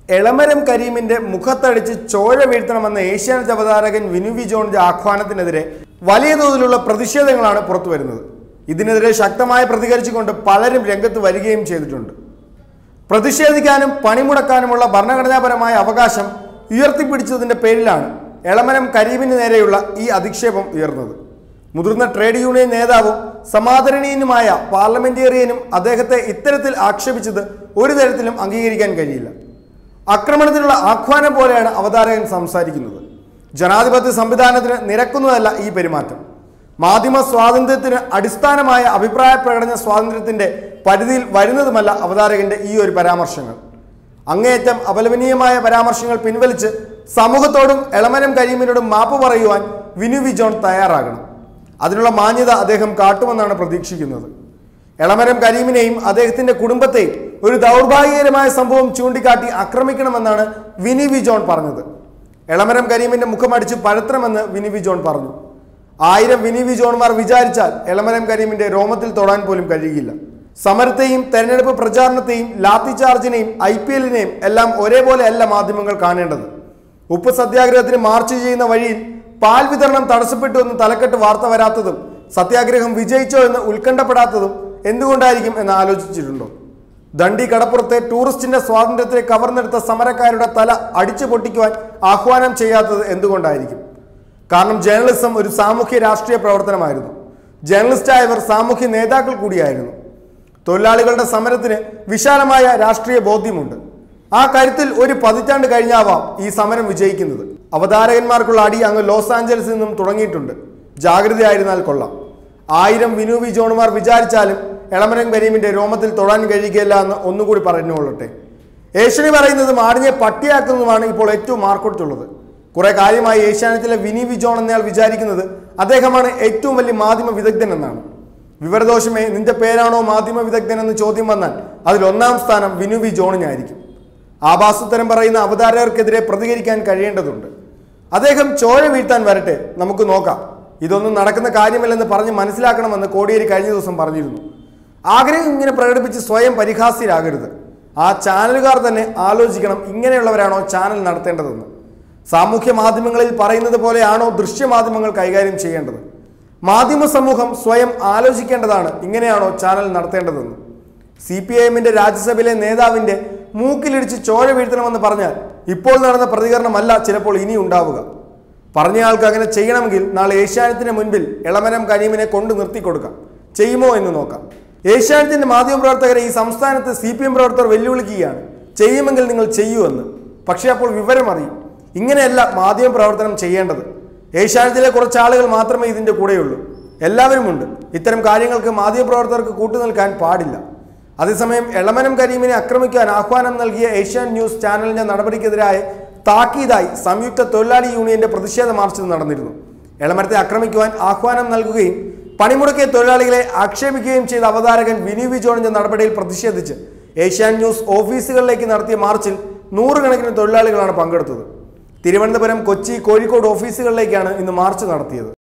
എളമരം കരീമിന്റെ മുഖത്തടിച്ച് ചോര വീഴ്ത്തണമെന്ന ഏഷ്യാനെറ്റ് അവതാരകൻ വിനു വി ജോണിന്റെ ആഹ്വാനത്തിനെതിരെ വലിയ തോതിലുള്ള പ്രതിഷേധങ്ങളാണ് പുറത്തുവരുന്നത്. ഇതിനെതിരെ ശക്തമായി പ്രതികരിച്ചുകൊണ്ട് പലരും രംഗത്ത് വരികയും ചെയ്തിട്ടുണ്ട്. പ്രതിഷേധിക്കാനും പണിമുടക്കാനുമുള്ള ഭരണഘടനാപരമായ അവകാശം ഉയർത്തിപ്പിടിച്ചതിന്റെ പേരിലാണ് എളമരം കരീമിന് നേരെയുള്ള ഈ അധിക്ഷേപം ഉയർന്നത്. മുതിർന്ന ട്രേഡ് യൂണിയൻ നേതാവും സമാദരണീയനുമായ പാർലമെന്റേറിയനും അദ്ദേഹത്തെ ഇത്തരത്തിൽ ആക്ഷേപിച്ചത് ഒരു തരത്തിലും അംഗീകരിക്കാൻ കഴിയില്ല. ആക്രമണത്തിനുള്ള ആഹ്വാനം പോലെയാണ് അവതാരകൻ സംസാരിക്കുന്നത്. ജനാധിപത്യ സംവിധാനത്തിന് നിരക്കുന്നതല്ല ഈ പെരുമാറ്റം. മാധ്യമ സ്വാതന്ത്ര്യത്തിന് അടിസ്ഥാനമായ അഭിപ്രായ പ്രകടന സ്വാതന്ത്ര്യത്തിന്റെ പരിധിയിൽ വരുന്നതുമല്ല അവതാരകന്റെ ഈ ഒരു പരാമർശങ്ങൾ. അങ്ങേയറ്റം അപലപനീയമായ പരാമർശങ്ങൾ പിൻവലിച്ച് സമൂഹത്തോടും എളമരം കരീമിനോടും മാപ്പ് പറയുവാൻ വിനു വി ജോൺ തയ്യാറാകണം. അതിനുള്ള മാന്യത അദ്ദേഹം കാട്ടുമെന്നാണ് പ്രതീക്ഷിക്കുന്നത്. എളമരം കരീമിനെയും അദ്ദേഹത്തിന്റെ കുടുംബത്തെയും ഒരു ദൗർഭാഗ്യകരമായ സംഭവം ചൂണ്ടിക്കാട്ടി ആക്രമിക്കണമെന്നാണ് വിനു വി ജോൺ പറഞ്ഞത്. എളമരം കരീമിന്റെ മുഖമടിച്ച് പരത്തണമെന്ന് വിനു വി ജോൺ പറഞ്ഞു. 1000 വിനു വി ജോൺമാർ വിചാരിച്ചാൽ എളമരം കരീമിന്റെ രോമത്തിൽ തൊടാൻ പോലും കഴിയില്ല. സമരത്തെയും തെരഞ്ഞെടുപ്പ് പ്രചാരണത്തെയും ലാത്തി ചാർജിനെയും IPLനെയും എല്ലാം ഒരേപോലെ അല്ല മാധ്യമങ്ങൾ കാണേണ്ടത്. ഉപ്പ് സത്യാഗ്രഹത്തിന് മാർച്ച് ചെയ്യുന്ന വഴിയിൽ പാൽ വിതരണം തടസ്സപ്പെട്ടു എന്ന് തലക്കെട്ട് വാർത്ത വരാത്തതും സത്യാഗ്രഹം വിജയിച്ചോ എന്ന് ഉത്കണ്ഠപ്പെടാത്തതും എന്തുകൊണ്ടായിരിക്കും എന്ന് ആലോചിച്ചിട്ടുണ്ടോ? ദണ്ഡി കടപ്പുറത്തെ ടൂറിസ്റ്റിന്റെ സ്വാതന്ത്ര്യത്തെ കവർന്നെടുത്ത സമരക്കാരുടെ തല അടിച്ചു പൊട്ടിക്കുവാൻ ആഹ്വാനം ചെയ്യാത്തത് എന്തുകൊണ്ടായിരിക്കും? കാരണം ജേർണലിസം ഒരു സാമൂഹ്യ രാഷ്ട്രീയ പ്രവർത്തനമായിരുന്നു. ജേർണലിസ്റ്റായവർ സാമൂഹ്യ നേതാക്കൾ കൂടിയായിരുന്നു. തൊഴിലാളികളുടെ സമരത്തിന് വിശാലമായ രാഷ്ട്രീയ ബോധ്യമുണ്ട്. ആ കാര്യത്തിൽ ഒരു പതിറ്റാണ്ട് കഴിഞ്ഞാവാം ഈ സമരം വിജയിക്കുന്നത്. അവതാരകന്മാർക്കുള്ള അടി അങ്ങ് ലോസ് ആഞ്ചലസിൽ നിന്നും തുടങ്ങിയിട്ടുണ്ട്. ജാഗ്രതയായിരുന്നാൽ കൊള്ളാം. 1000 വിനു വി ജോൺമാർ വിചാരിച്ചാലും എളമരം കരീമിന്റെ രോമത്തിൽ തൊടാൻ കഴിയുകയില്ല എന്ന് ഒന്നുകൂടി പറഞ്ഞുകൊള്ളട്ടെ. ഏഷ്യനെ പറയുന്നതും ആടിനെ പട്ടിയാക്കുന്നതുമാണ് ഇപ്പോൾ ഏറ്റവും മാർക്കൊട്ടുള്ളത്. കുറെ കാര്യമായി ഏഷ്യാനെറ്റിലെ വിനു വി ജോൺ എന്നയാൾ വിചാരിക്കുന്നത് അദ്ദേഹമാണ് ഏറ്റവും വലിയ മാധ്യമ വിദഗ്ധൻ എന്നാണ്. വിവരദോഷമേ, നിന്റെ പേരാണോ മാധ്യമ വിദഗ്ധൻ എന്ന് ചോദ്യം വന്നാൽ അതിൽ 1ാം സ്ഥാനം വിനു വി ജോണിനായിരിക്കും. ആഭാസത്തരം പറയുന്ന അവതാരകർക്കെതിരെ പ്രതികരിക്കാൻ കഴിയേണ്ടതുണ്ട്. അദ്ദേഹം ചോര വീഴ്ത്താൻ വരട്ടെ, നമുക്ക് നോക്കാം. ഇതൊന്നും നടക്കുന്ന കാര്യമല്ലെന്ന് പറഞ്ഞ് മനസ്സിലാക്കണമെന്ന് കോടിയേരി കഴിഞ്ഞ ദിവസം പറഞ്ഞിരുന്നു. ആഗ്രഹം ഇങ്ങനെ പ്രകടിപ്പിച്ച് സ്വയം പരിഹാസ്യരാകരുത്. ആ ചാനലുകാർ തന്നെ ആലോചിക്കണം, ഇങ്ങനെയുള്ളവരാണോ ചാനൽ നടത്തേണ്ടതെന്ന്. സാമൂഹ്യ മാധ്യമങ്ങളിൽ പറയുന്നത് പോലെയാണോ ദൃശ്യമാധ്യമങ്ങൾ കൈകാര്യം ചെയ്യേണ്ടത്? മാധ്യമ സമൂഹം സ്വയം ആലോചിക്കേണ്ടതാണ്, ഇങ്ങനെയാണോ ചാനൽ നടത്തേണ്ടതെന്ന്. CPIMന്റെ രാജ്യസഭയിലെ നേതാവിന്റെ മൂക്കിലിടിച്ച് ചോര വീഴ്ത്തണമെന്ന് പറഞ്ഞാൽ ഇപ്പോൾ നടന്ന പ്രതികരണമല്ല ചിലപ്പോൾ ഇനി ഉണ്ടാവുക. പറഞ്ഞയാൾക്ക് അങ്ങനെ ചെയ്യണമെങ്കിൽ നാളെ ഏഷ്യാനെറ്റിന് മുൻപിൽ എളമരം കരീമിനെ കൊണ്ട് നിർത്തിക്കൊടുക്കാം. ചെയ്യുമോ എന്ന് നോക്കാം. ഏഷ്യാനെറ്റിന്റെ മാധ്യമപ്രവർത്തകരെ ഈ സംസ്ഥാനത്ത് CPM പ്രവർത്തകർ വെല്ലുവിളിക്കുകയാണ്, ചെയ്യുമെങ്കിൽ നിങ്ങൾ ചെയ്യൂ എന്ന്. പക്ഷേ അപ്പോൾ വിവരം അറിയും. ഇങ്ങനെയല്ല മാധ്യമ പ്രവർത്തനം ചെയ്യേണ്ടത്. ഏഷ്യാനെറ്റിലെ കുറച്ച് ആളുകൾ മാത്രമേ ഇതിൻ്റെ കൂടെയുള്ളൂ. എല്ലാവരുമുണ്ട്. ഇത്തരം കാര്യങ്ങൾക്ക് മാധ്യമപ്രവർത്തകർക്ക് കൂട്ടുനിൽക്കാൻ പാടില്ല. അതേസമയം എളമരം കരീമിനെ ആക്രമിക്കാൻ ആഹ്വാനം നൽകിയ ഏഷ്യാൻ ന്യൂസ് ചാനലിന്റെ നടപടിക്കെതിരായ താക്കീതായി സംയുക്ത തൊഴിലാളി യൂണിയന്റെ പ്രതിഷേധ മാർച്ച് നടന്നിരുന്നു. എളമരത്തെ ആക്രമിക്കുവാൻ ആഹ്വാനം നൽകുകയും പണിമുടക്കിയ തൊഴിലാളികളെ ആക്ഷേപിക്കുകയും ചെയ്ത അവതാരകൻ വിനു വി ജോണിന്റെ നടപടിയിൽ പ്രതിഷേധിച്ച് ഏഷ്യാൻ ന്യൂസ് ഓഫീസുകളിലേക്ക് നടത്തിയ മാർച്ചിൽ 100 കണക്കിന് തൊഴിലാളികളാണ് പങ്കെടുത്തത്. തിരുവനന്തപുരം, കൊച്ചി, കോഴിക്കോട് ഓഫീസുകളിലേക്കാണ് ഇന്ന് മാർച്ച് നടത്തിയത്.